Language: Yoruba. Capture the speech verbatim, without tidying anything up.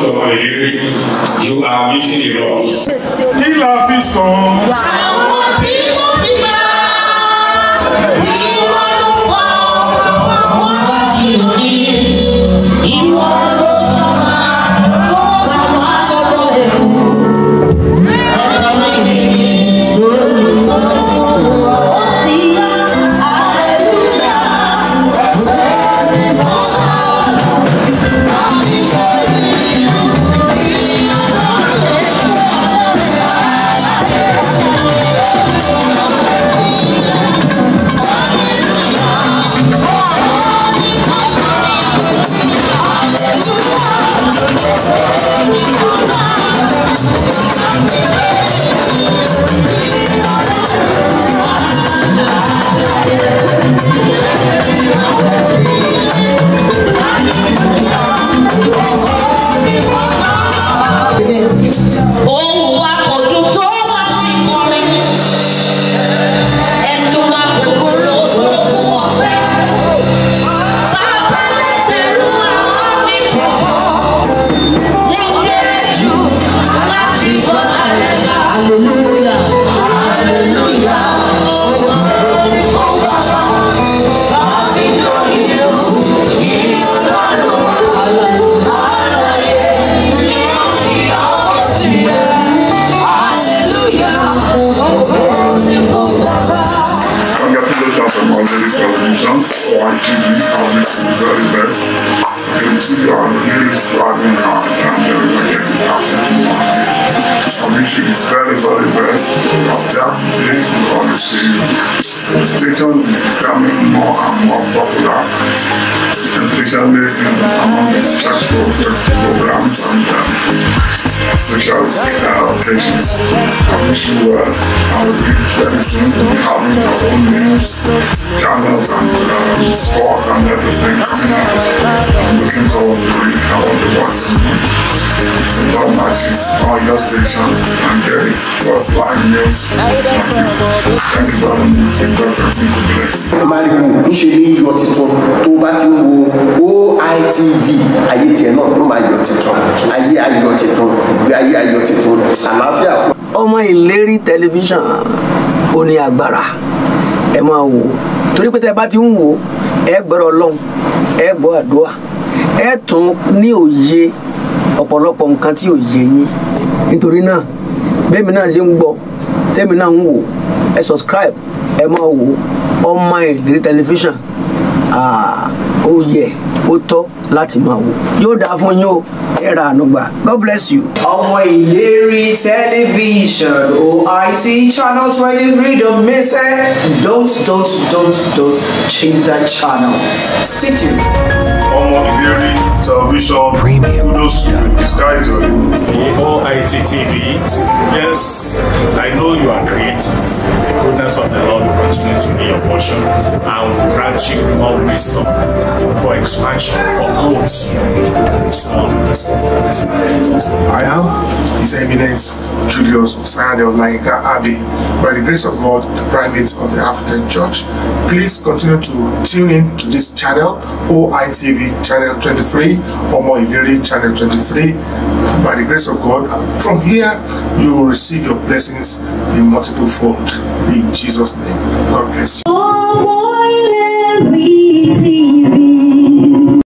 because of my hearing, you are missing a lot. He love his song. Oitv, and this is very best. You can see our really striving hard and we're getting happy. And this is very, very best. After today, we're going to see the station is becoming more and more popular, especially in among the sector programs and um, social uh, occasions. I wish you well. I will be very soon be having our own news channels and um, sport and everything coming up. I'm looking forward to it. I want to watch football matches on your station and get the first line news. Thank you. Thank you very much. God continue to bless you. Maribu, níṣe ní iyọ̀ titun tó bá ti ń wo O I T V ayé tiẹ̀ náà ló máa yọ̀ titun ayé ayọ̀ titun ìgbé ayé ayọ̀ titun àlàáfíà fún. Ọmọ Ìlérí tẹlifíṣàn ó ní agbára ẹ máa wò torí pé tẹ́ bá ti ń wò ẹ gbọ́rọ̀ Ọlọ́run ẹ gbọ́ àdúrà ẹ tún ní òye ọ̀pọ̀lọpọ̀ nǹkan tí ò yé yín nítorí náà bẹ́ẹ̀ mi náà ṣe ń gbọ́ tẹ́mi náà ń wò ẹ subscribe ẹ máa wò Ọmọ Ìlérí tẹlifíṣàn ó yẹ ó tọ́ láti máa wò yóò dáa fún yín o ẹ ra àánú gbà. God bless you. Ọmọ Ìlérí television O I T channel twenty-three, don't miss it. Don't, don't, don't, don't change that channel. Stay tuned. Ọmọ Ìlérí television premium. Kudos to you. The sky is your limit. O I T T V. Yes, I know you are creative. The goodness of the Lord will continue to be your portion and will grant you more wisdom for expansion, for growth. So on and so forth. I am His Eminence Julius Adeyinka Abbey, by the grace of God, the primate of the African Church. Please continue to tune in to this channel, O I T V channel twenty-three, Ọmọ Ìlérí channel twenty-three. By the grace of God, from here you will receive your blessings in multiple fold. In Jesus' name, God bless you.